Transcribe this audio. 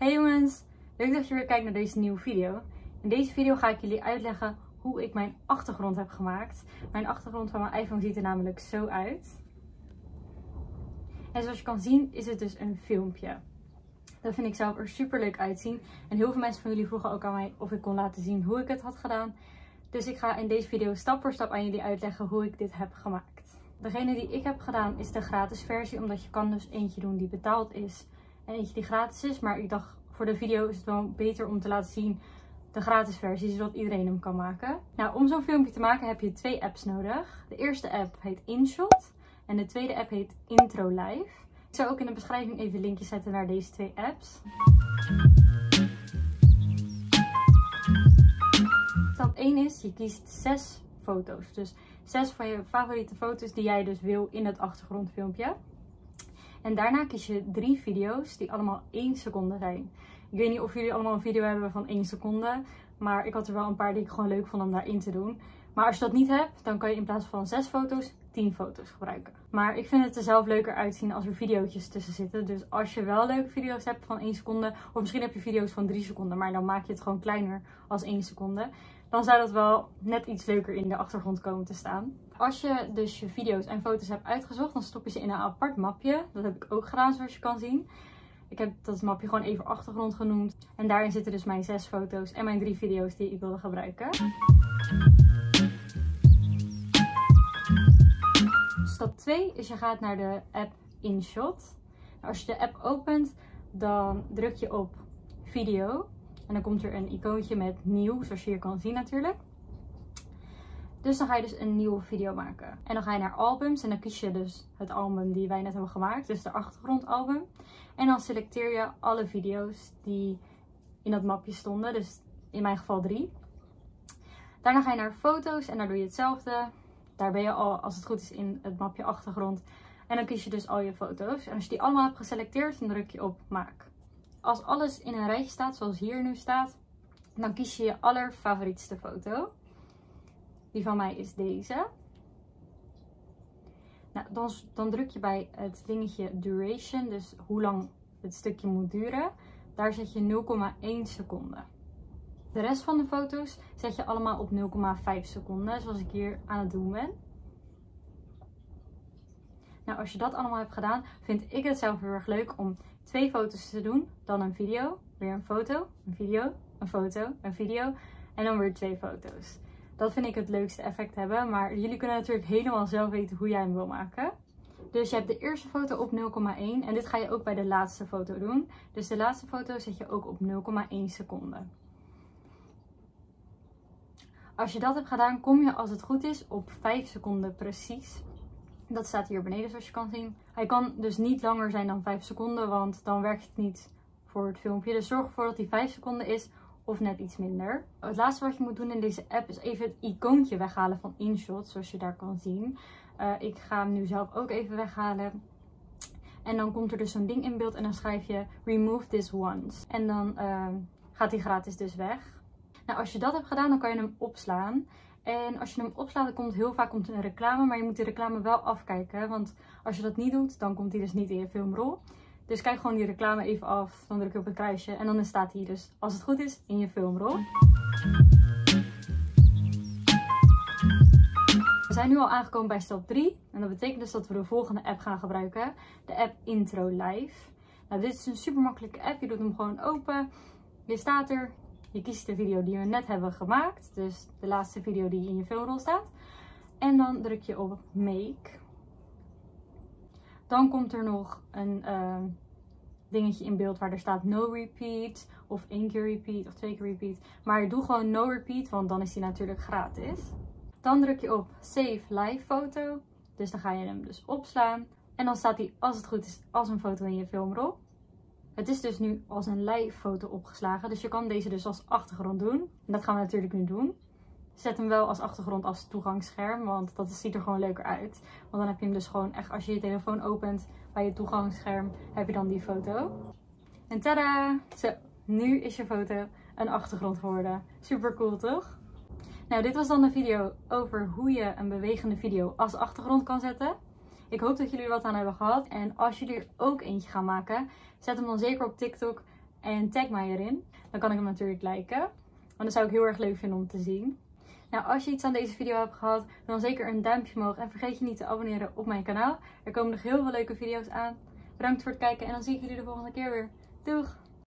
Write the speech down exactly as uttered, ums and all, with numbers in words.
Hey jongens, leuk dat je weer kijkt naar deze nieuwe video. In deze video ga ik jullie uitleggen hoe ik mijn achtergrond heb gemaakt. Mijn achtergrond van mijn iPhone ziet er namelijk zo uit. En zoals je kan zien is het dus een filmpje. Dat vind ik zelf er super leuk uitzien. En heel veel mensen van jullie vroegen ook aan mij of ik kon laten zien hoe ik het had gedaan. Dus ik ga in deze video stap voor stap aan jullie uitleggen hoe ik dit heb gemaakt. Degene die ik heb gedaan is de gratis versie, omdat je kan dus eentje doen die betaald is en eentje die gratis is. Maar ik dacht, voor de video is het wel beter om te laten zien de gratis versie, zodat iedereen hem kan maken. Nou, om zo'n filmpje te maken heb je twee apps nodig. De eerste app heet InShot en de tweede app heet Intro Live. Ik zal ook in de beschrijving even linkjes zetten naar deze twee apps. Stap één is, je kiest zes foto's. Dus zes van je favoriete foto's die jij dus wil in het achtergrondfilmpje. En daarna kies je drie video's die allemaal één seconde zijn. Ik weet niet of jullie allemaal een video hebben van één seconde. Maar ik had er wel een paar die ik gewoon leuk vond om daarin te doen. Maar als je dat niet hebt, dan kan je in plaats van zes foto's, tien foto's gebruiken. Maar ik vind het er zelf leuker uitzien als er video's tussen zitten. Dus als je wel leuke video's hebt van één seconde, of misschien heb je video's van drie seconden, maar dan maak je het gewoon kleiner als één seconde. Dan zou dat wel net iets leuker in de achtergrond komen te staan. Als je dus je video's en foto's hebt uitgezocht, dan stop je ze in een apart mapje. Dat heb ik ook gedaan, zoals je kan zien. Ik heb dat mapje gewoon even achtergrond genoemd. En daarin zitten dus mijn zes foto's en mijn drie video's die ik wilde gebruiken. Stap twee is je gaat naar de app InShot. Als je de app opent, dan druk je op video. En dan komt er een icoontje met nieuw, zoals je hier kan zien natuurlijk. Dus dan ga je dus een nieuwe video maken. En dan ga je naar albums en dan kies je dus het album die wij net hebben gemaakt. Dus de achtergrondalbum. En dan selecteer je alle video's die in dat mapje stonden. Dus in mijn geval drie. Daarna ga je naar foto's en daar doe je hetzelfde. Daar ben je al, als het goed is, in het mapje achtergrond. En dan kies je dus al je foto's. En als je die allemaal hebt geselecteerd, dan druk je op maak. Als alles in een rijtje staat, zoals hier nu staat, dan kies je je allerfavorietste foto. Die van mij is deze. Nou, dan, dan druk je bij het dingetje duration, dus hoe lang het stukje moet duren. Daar zet je nul komma één seconde. De rest van de foto's zet je allemaal op nul komma vijf seconden, zoals ik hier aan het doen ben. Nou, als je dat allemaal hebt gedaan, vind ik het zelf heel erg leuk om twee foto's te doen. Dan een video, weer een foto, een video, een foto, een video en dan weer twee foto's. Dat vind ik het leukste effect hebben, maar jullie kunnen natuurlijk helemaal zelf weten hoe jij hem wil maken. Dus je hebt de eerste foto op nul komma één en dit ga je ook bij de laatste foto doen. Dus de laatste foto zet je ook op nul komma één seconde. Als je dat hebt gedaan, kom je als het goed is op vijf seconden precies. Dat staat hier beneden, zoals je kan zien. Hij kan dus niet langer zijn dan vijf seconden, want dan werkt het niet voor het filmpje. Dus zorg ervoor dat hij vijf seconden is of net iets minder. Het laatste wat je moet doen in deze app is even het icoontje weghalen van InShot, zoals je daar kan zien. Uh, ik ga hem nu zelf ook even weghalen. En dan komt er dus zo'n ding in beeld en dan schrijf je remove this once. En dan uh, gaat hij gratis dus weg. Nou, als je dat hebt gedaan, dan kan je hem opslaan. En als je hem opslaat, dan komt heel vaak komt er een reclame. Maar je moet die reclame wel afkijken. Want als je dat niet doet, dan komt hij dus niet in je filmrol. Dus kijk gewoon die reclame even af. Dan druk je op het kruisje. En dan staat hij dus, als het goed is, in je filmrol. We zijn nu al aangekomen bij stap drie. En dat betekent dus dat we de volgende app gaan gebruiken. De app Intro Live. Nou, dit is een super makkelijke app. Je doet hem gewoon open. Je staat er. Je kiest de video die we net hebben gemaakt. Dus de laatste video die in je filmrol staat. En dan druk je op make. Dan komt er nog een uh, dingetje in beeld waar er staat no repeat. Of één keer repeat of twee keer repeat. Maar doe gewoon no repeat, want dan is die natuurlijk gratis. Dan druk je op save live foto. Dus dan ga je hem dus opslaan. En dan staat hij, als het goed is, als een foto in je filmrol. Het is dus nu als een live foto opgeslagen. Dus je kan deze dus als achtergrond doen. En dat gaan we natuurlijk nu doen. Zet hem wel als achtergrond als toegangsscherm. Want dat ziet er gewoon leuker uit. Want dan heb je hem dus gewoon echt, als je je telefoon opent bij je toegangsscherm, heb je dan die foto. En tada! Zo, nu is je foto een achtergrond geworden. Super cool, toch? Nou, dit was dan de video over hoe je een bewegende video als achtergrond kan zetten. Ik hoop dat jullie er wat aan hebben gehad. En als jullie er ook eentje gaan maken, zet hem dan zeker op TikTok En tag mij erin. Dan kan ik hem natuurlijk liken. Want dat zou ik heel erg leuk vinden om te zien. Nou, als je iets aan deze video hebt gehad, dan zeker een duimpje omhoog. En vergeet je niet te abonneren op mijn kanaal. Er komen nog heel veel leuke video's aan. Bedankt voor het kijken en dan zie ik jullie de volgende keer weer. Doeg!